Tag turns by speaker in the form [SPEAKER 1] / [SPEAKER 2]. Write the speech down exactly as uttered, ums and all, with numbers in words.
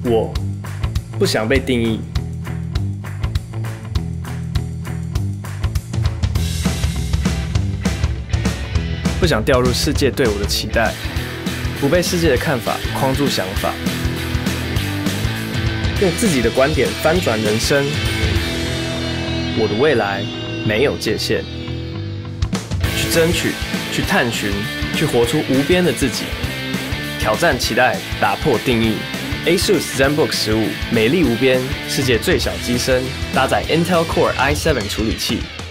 [SPEAKER 1] 我不想被定义，不想掉入世界对我的期待，不被世界的看法框住想法，用自己的观点翻转人生。我的未来没有界限，去争取，去探寻，去活出无边的自己，挑战期待，打破定义。ASUS ZenBook 十五，美丽无边，世界最小机身，搭载 Intel Core i 七 处理器。